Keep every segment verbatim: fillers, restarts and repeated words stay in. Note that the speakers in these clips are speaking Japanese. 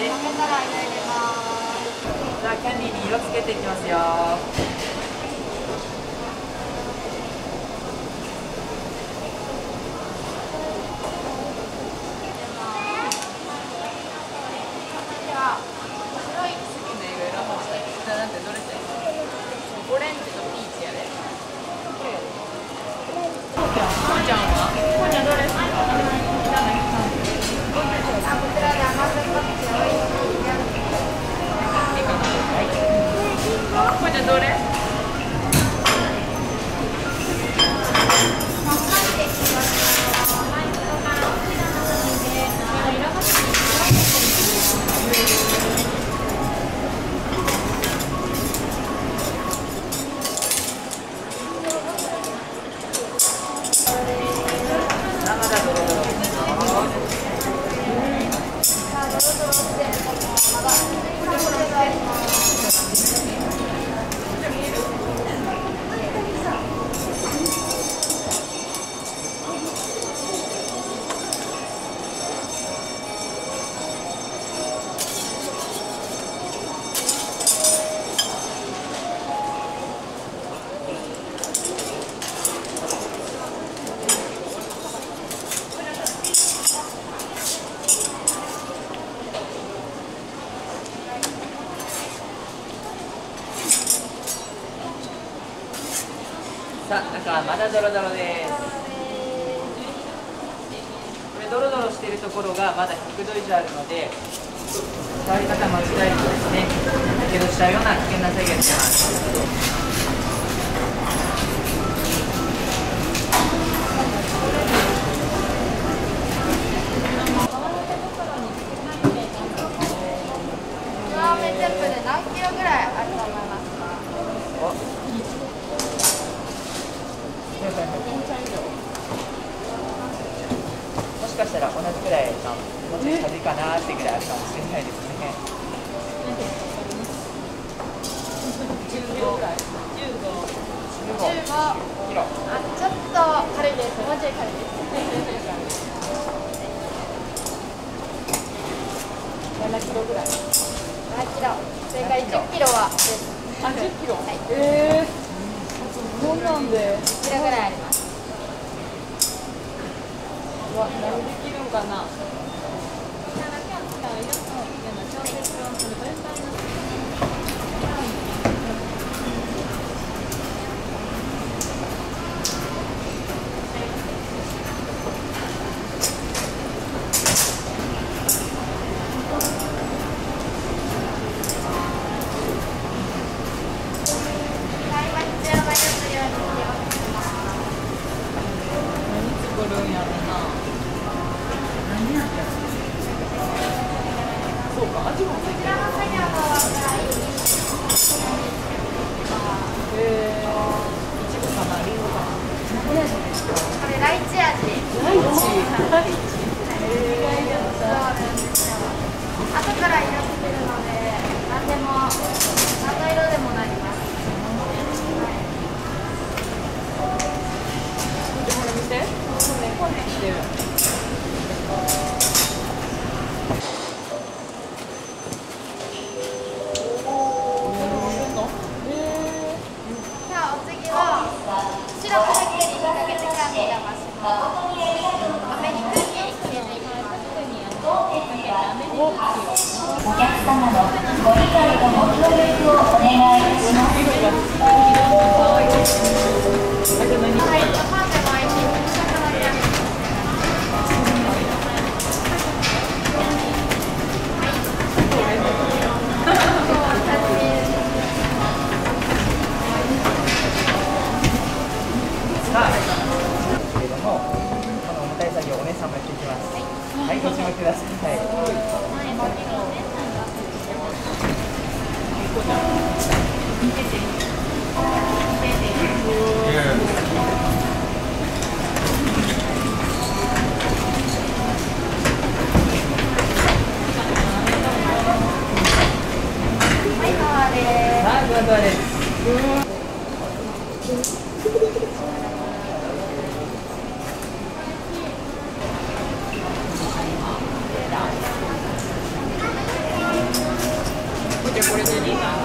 たら入れます。 さあキャンディーに色つけていきますよ。 オレンジとピーチやで。 こうちゃんは？こうちゃんどれ？ こちらで甘酸っぱくて美味しいやつ。 いいかな。はい。こうちゃんどれ？さあ、中はまだドロドロです。これドロドロしているところがまだひゃくど以上あるので、触り方間違えるとですね、やけどしちゃうような危険な作業になります。 ラーメンテンプで何キロぐらいあると思いますか？ もしかしたら同じくらいのもうちょっと軽いかなってぐらいあるかもしれないですね。 じゅうごぐらい。じゅうご。じゅうご。 キロ。 あ、ちょっと軽いです。もうちょい軽いです。ななキロぐらい。ななキロ。正解じゅっキロはです。 あ、じゅっキロ。 はい。 ええー。こんなんで。 じゅっキロぐらいあります。 わ、何できるんかな。そうか、味もついてる。えー、いちごかな、りんごかな。 これライチ味。 ライチ。ライチ。 えー、そうなんですよ。後から色つけるので、何でも、何の色でもなります。 で、これ見て。骨、骨してる。 お客様のご理解とご協力をお願いいたします。 さあ、けれども、この重たい作業をお姉さんもやっていきます。はい、ご注目ください。はい、ふわふわです。 ゃあこれでリーナ。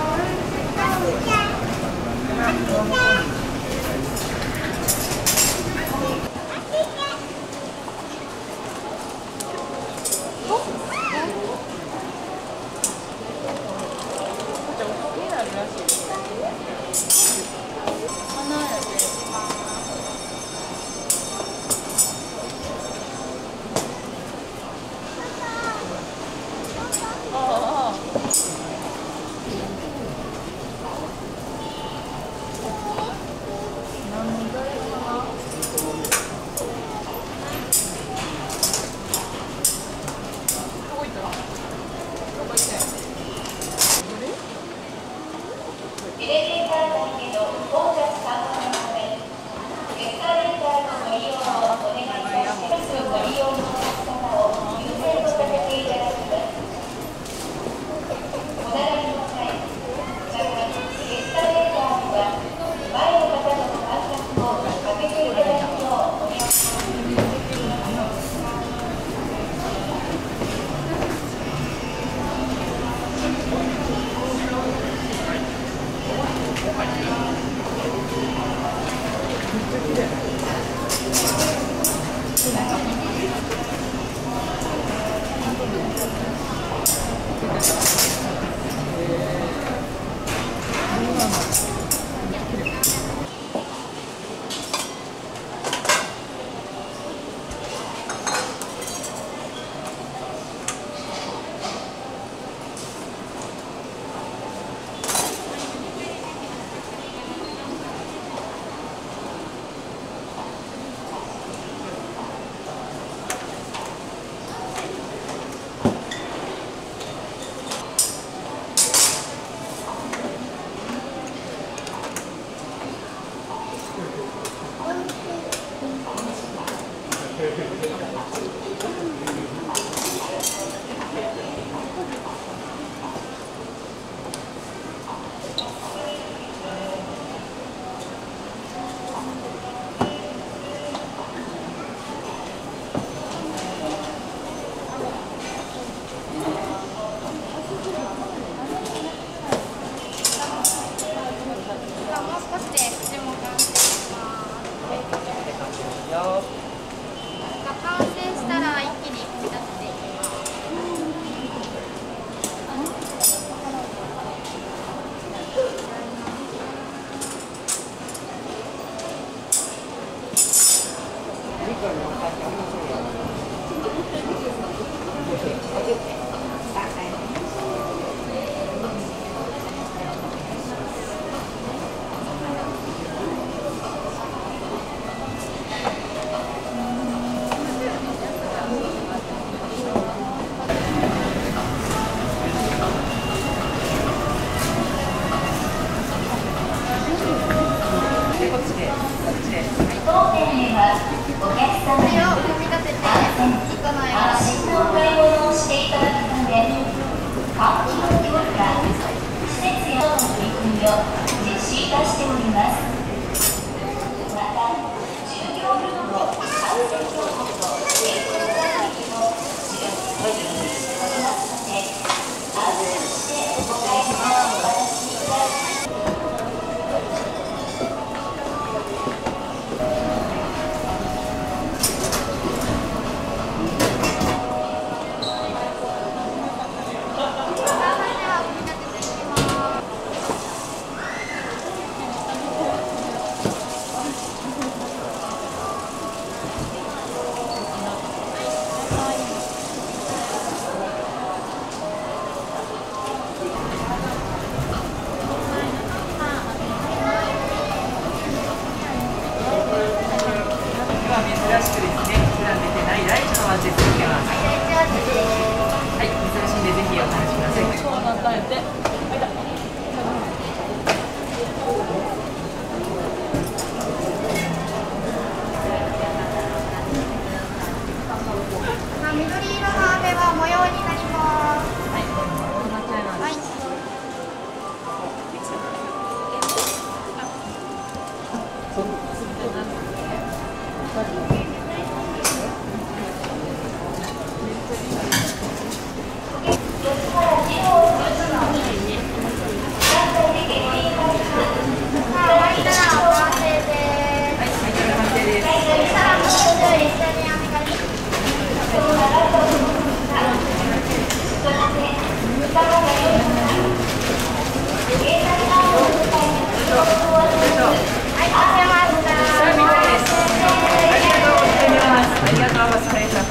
ございます。さ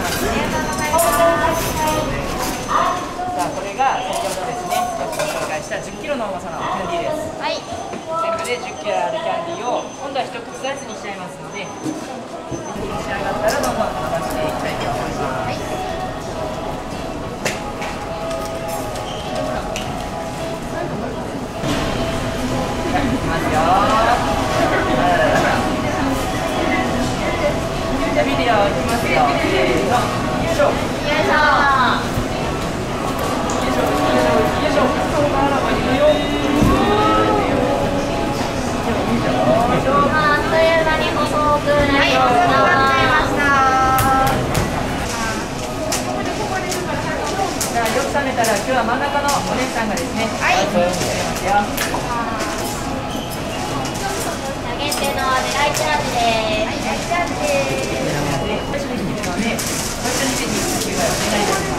あ、これが先ほどですね、ご紹介したじゅっキロの重さのキャンディーです。 はい。 全部でじゅっキロあるキャンディーを今度は一口サイズにしちゃいますので、召し上がったらどんどん伸ばしていきたいと思います。はい、いきますよ。じゃあビデオいきますよ。せーの。よいしょ。よいしょ。よいしょ。よいしょ。 あっという間に細くなりました。 じゃあよく冷めたら今日は真ん中のお姉さんがですね、はい、ますよ。 限定のデライチ味です。はい、デライチ味です。 最初に切るので、最初にぜひお願いいたします。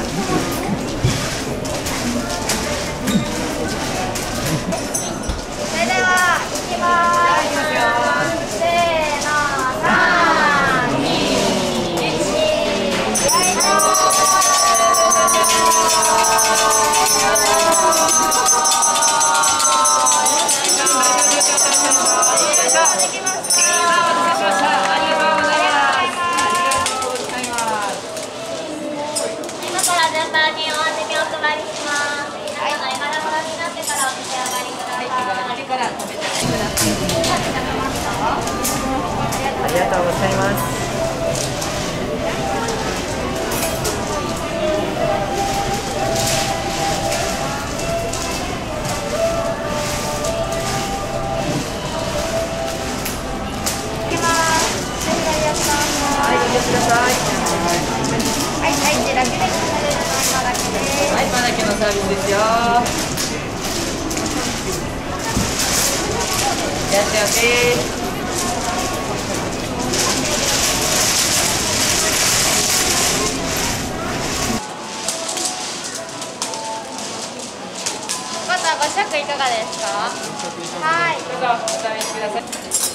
それでは、いきます。いきますよ。せーの、さん、に、いち、デライチ。 ありがとうございます。はい、お待ちください。 はい、はい、だけで今だけです。 はい、今だけのサービスですよ。いらっしゃいませ。 ご試食いかがですか？はい。 どうぞお試しください。